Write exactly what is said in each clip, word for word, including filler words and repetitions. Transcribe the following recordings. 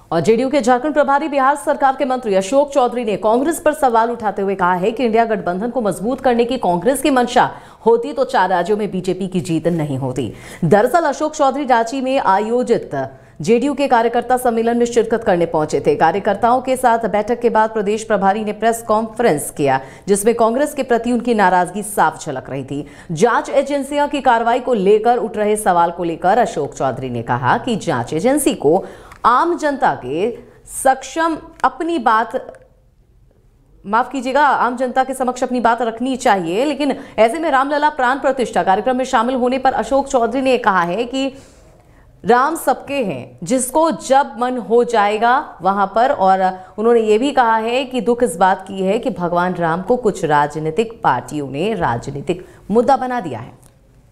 और जेडीयू के झारखंड प्रभारी बिहार सरकार के मंत्री अशोक चौधरी ने कांग्रेस पर सवाल उठाते हुए कहा है कि इंडिया गठबंधन को मजबूत करने की कांग्रेस की मंशा होती तो चार राज्यों में बीजेपी की जीत नहीं होती। दरअसल अशोक चौधरी रांची में आयोजित जेडीयू के कार्यकर्ता सम्मेलन में शिरकत करने पहुंचे थे। कार्यकर्ताओं के साथ बैठक के बाद प्रदेश प्रभारी ने प्रेस कॉन्फ्रेंस किया, जिसमें कांग्रेस के प्रति उनकी नाराजगी साफ झलक रही थी। जांच एजेंसियों की कार्रवाई को लेकर उठ रहे सवाल को लेकर अशोक चौधरी ने कहा कि जांच एजेंसी को आम जनता के सक्षम अपनी बात माफ कीजिएगा आम जनता के समक्ष अपनी बात रखनी चाहिए। लेकिन ऐसे में रामलला प्राण प्रतिष्ठा कार्यक्रम में शामिल होने पर अशोक चौधरी ने कहा है कि राम सबके हैं, जिसको जब मन हो जाएगा वहां पर। और उन्होंने ये भी कहा है कि दुख इस बात की है कि भगवान राम को कुछ राजनीतिक पार्टियों ने राजनीतिक मुद्दा बना दिया है।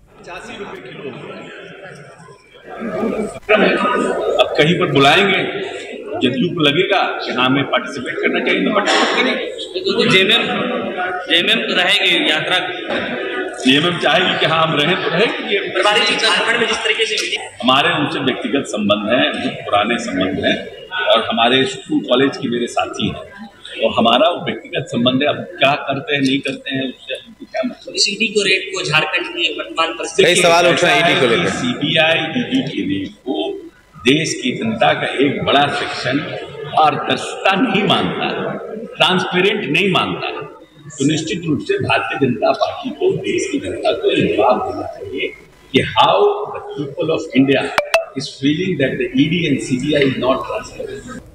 अब कहीं पर बुलाएंगे, जदयू को लगेगा कि हाँ हमें पार्टिसिपेट करना चाहिए तो पार्टिसिपेट करेंगे। जेएमएम जेएमएम तो रहेंगे, यात्रा जेएमएम चाहेगी कि हाँ हम रहें तो रहेंगे। झारखंड में जिस तरीके से हमारे उनसे व्यक्तिगत संबंध हैं, बहुत पुराने संबंध हैं और हमारे स्कूल कॉलेज के मेरे साथी हैं और हमारा वो व्यक्तिगत संबंध है। अब क्या करते हैं नहीं करते हैं उससे क्या मतलब। इस ईडी को रेट को झारखंड की वर्तमान परिस्थिति कई सवाल उठ रहे हैं ईडी को लेकर। सीबीआई ईडी की रेट को देश की जनता का एक बड़ा सेक्शन पारदर्शिता नहीं मानता, ट्रांसपेरेंट नहीं मानता, तो निश्चित रूप से भारतीय जनता पार्टी को देश की जनता को जवाब देना चाहिए कि how the people of India is feeling that the ED and CBI is not transparent.